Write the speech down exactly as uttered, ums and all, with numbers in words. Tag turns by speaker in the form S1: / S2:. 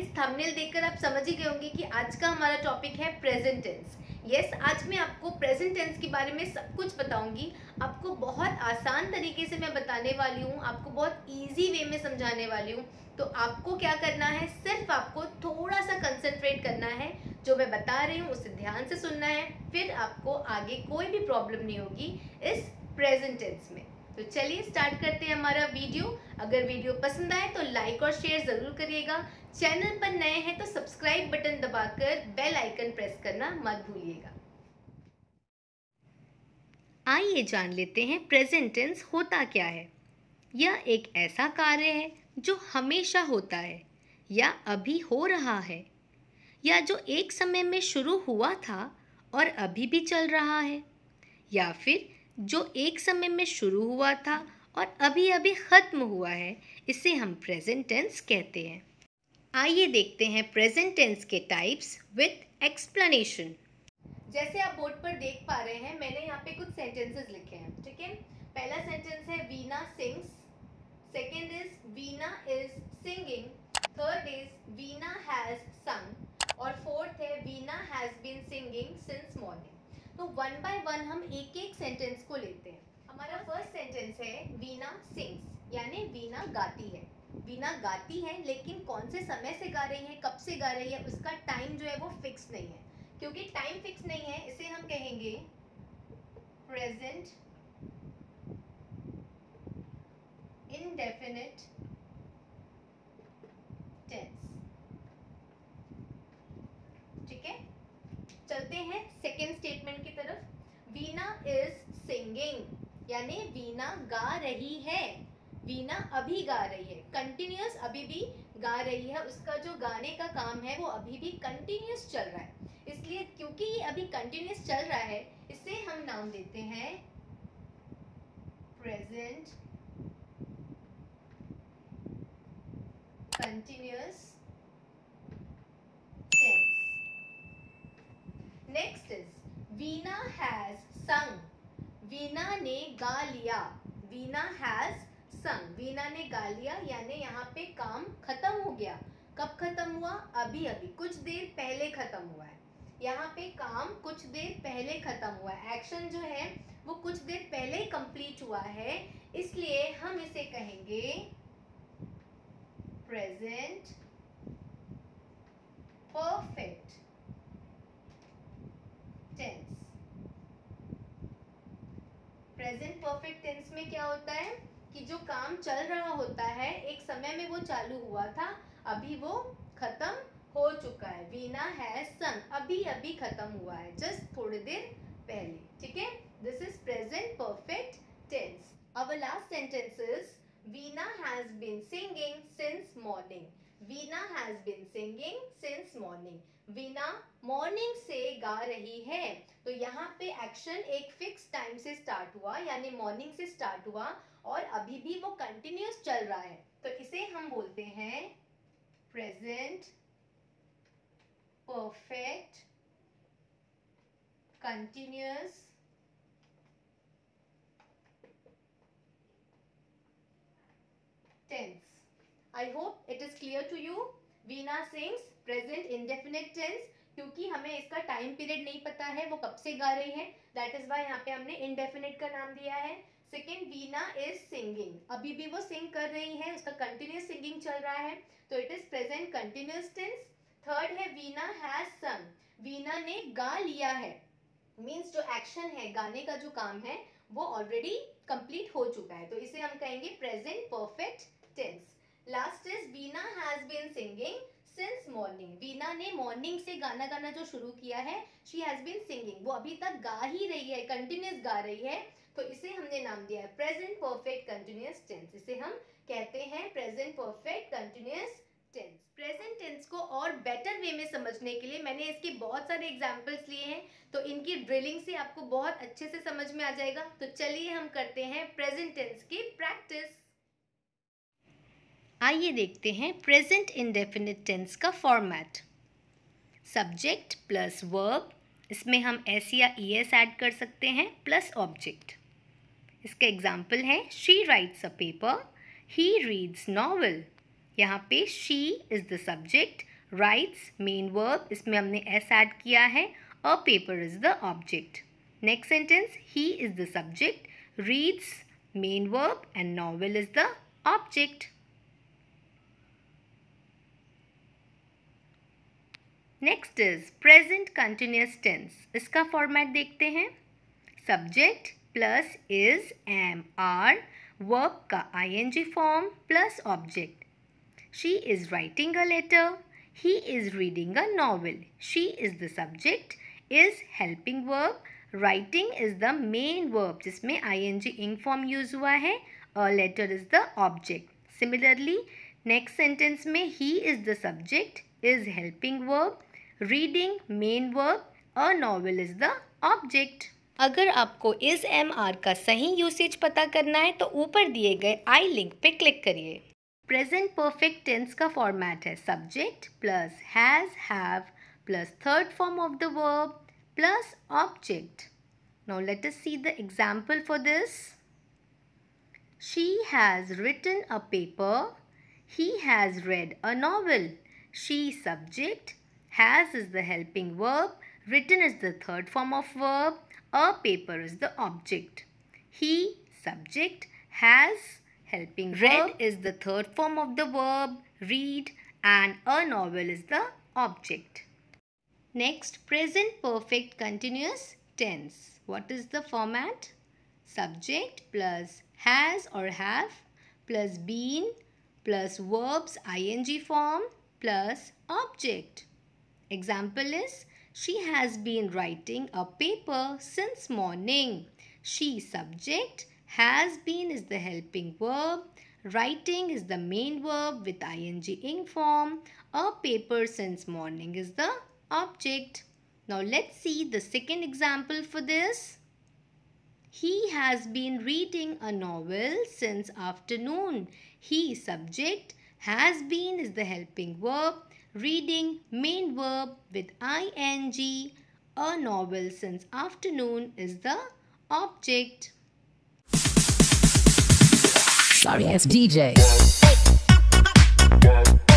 S1: Friends, thumbnail देखकर आप समझ ही गए होंगे कि आज का हमारा टॉपिक है प्रेजेंट टेंस। यस, आज मैं आपको प्रेजेंट टेंस के बारे में सब कुछ बताऊंगी। आपको बहुत आसान तरीके से मैं बताने वाली हूँ, आपको बहुत इजी वे में समझाने वाली हूँ। तो आपको क्या करना है, सिर्फ आपको थोड़ा सा कंसंट्रेट करना है, जो मैं बता रही हूँ उसे ध्यान से सुनना है, फिर आपको आगे कोई भी प्रॉब्लम नहीं होगी इस प्रेजेंट टेंस में। तो चलिए स्टार्ट करते हैं हमारा वीडियो। अगर वीडियो पसंद आए तो लाइक और शेयर जरूर करिएगा। चैनल पर नए हैं तो सब्सक्राइब बटन दबाकर बेल आइकन प्रेस करना मत भूलिएगा। आइए जान लेते हैं प्रेजेंट टेंस होता क्या है। यह एक ऐसा कार्य है जो हमेशा होता है या अभी हो रहा है, या जो एक समय में शुरू हुआ था और अभी भी चल रहा है, या फिर जो एक समय में शुरू हुआ था और अभी अभी ख़त्म हुआ है। इसे हम प्रेजेंट टेंस कहते हैं। आइए देखते हैं प्रेजेंट टेंस के टाइप्स विथ एक्सप्लेनेशन। जैसे आप बोर्ड पर देख पा रहे हैं, मैंने यहाँ पे कुछ सेंटेंसेस लिखे हैं, ठीक है। पहला सेंटेंस है Veena sings, second is Veena is singing, third is Veena has sung और फोर्थ है Veena has been singing since morning. तो वन बाय वन हम एक एक सेंटेंस को लेते हैं। हमारा फर्स्ट सेंटेंस है वीना सिंग्स, यानी वीना गाती है। वीना गाती है, लेकिन कौन से समय से गा रही है, कब से गा रही है, उसका टाइम जो है वो फिक्स नहीं है। क्योंकि टाइम फिक्स नहीं है, इसे हम कहेंगे प्रेजेंट इंडेफिनिट टेंस, ठीक है। चलते हैं सेकेंड स्टेटमेंट की तरफ। वीना इज सिंगिंग, यानी वीना गा रही है। वीना अभी गा रही है, कंटिन्यूअस अभी भी गा रही है, उसका जो गाने का काम है वो अभी भी कंटिन्यूअस चल रहा है। इसलिए क्योंकि ये अभी कंटिन्यूअस चल रहा है, इसे हम नाम देते हैं present continuous tense. Next is Veena has sung, Veena ने गा लिया। वीना हैज संग, वीना ने गा लिया, यानी यहाँ पे काम खत्म हो गया। कब खत्म हुआ? अभी अभी, कुछ देर पहले खत्म हुआ है। यहाँ पे काम कुछ देर पहले खत्म हुआ है, एक्शन जो है वो कुछ देर पहले कंप्लीट हुआ है, इसलिए हम इसे कहेंगे present perfect tense. Present perfect tense में क्या होता है कि जो काम चल रहा होता है, एक समय में वो चालू हुआ था, अभी वो खत्म हो चुका है। वीना हैज संग, अभी अभी खत्म हुआ है, जस्ट थोड़ी देर पहले, ठीक है। This is present perfect tense. Our last sentence is Veena has been singing since morning. Veena has been singing since morning, Veena morning से गा रही है। तो यहाँ पे एक्शन एक फिक्स टाइम से स्टार्ट हुआ, यानी मॉर्निंग से स्टार्ट हुआ और अभी भी वो कंटिन्यूअस चल रहा है, तो इसे हम बोलते हैं present perfect continuous tense. I hope it is clear to you. Veena sings, present indefinite tense, क्योंकि हमें इसका टाइम पीरियड नहीं पता है, वो कब से गा रही है, दैट इज वाई यहाँ पे हमने इंडेफिनिट का नाम दिया है। सेकेंड, वीना इज सिंगिंग, अभी भी वो सिंग कर रही है, उसका कंटिन्यूस सिंगिंग चल रहा है, तो it is present continuous tense. Third है वीना हैज संग, वीना ने गा लिया है, मीन्स जो एक्शन है, गाने का जो काम है वो ऑलरेडी कंप्लीट हो चुका है, तो इसे हम कहेंगे present perfect tense. Last is Veena has been singing since morning, Veena ने मॉर्निंग से गाना गाना जो शुरू किया है, शी हैज बीन सिंगिंग, वो अभी तक गा ही रही है, कंटिन्यूअस गा रही है, तो इसे हमने नाम दिया है प्रेजेंट परफेक्ट कंटिन्यूअस टेंस। इसे हम कहते हैं present perfect continuous tense. Present tense को और बेटर वे में समझने के लिए मैंने इसके बहुत सारे एग्जांपल्स लिए हैं, तो इनकी ड्रिलिंग से आपको बहुत अच्छे से समझ में आ जाएगा। तो चलिए हम करते हैं प्रेजेंट टेंस की प्रैक्टिस। आइए देखते हैं प्रेजेंट इंडेफिनिट टेंस का फॉर्मेट। सब्जेक्ट प्लस वर्ब, इसमें हम एस या ई एस ऐड कर सकते हैं, प्लस ऑब्जेक्ट। इसका एग्जाम्पल है she writes a paper, he reads novel. यहाँ पे she is the subject, Writes main verb, इसमें हमने s ऐड किया है. A paper is the object. Next sentence, he is the subject. Reads main verb and novel is the object. Next is present continuous tense. इसका format देखते हैं. Subject plus is, am, are, verb का ing form plus object. She is writing a letter. He is reading a novel. She is the subject. Is helping verb. Writing is the main verb जिसमें ing ing form use हुआ है. A letter is the object. Similarly, next sentence में he is the subject, is helping verb, reading main verb, a novel is the object. अगर आपको is am are का सही usage पता करना है तो ऊपर दिए गए आई लिंक पे क्लिक करिए. प्रेजेंट परफेक्ट टेंस का फॉर्मेट है subject plus has have plus third form of the verb plus object. Now let us see the example for this. She has written a paper. He has read a novel. She subject, has is the helping verb, written is the third form of verb, a paper is the object. He subject, has helping verb, read is the third form of the verb, read, and a novel is the object. Next, present perfect continuous tense. What is the format? Subject plus has or have plus been plus verbs ing form plus object. Example is, she has been writing a paper since morning. She subject, has been is the helping verb, writing is the main verb with ing ing form, a paper since morning is the object. Now let's see the second example for this. He has been reading a novel since afternoon. He subject, has been is the helping verb, reading main verb with ing, a novel since afternoon is the object.
S2: Sorry, it's D J.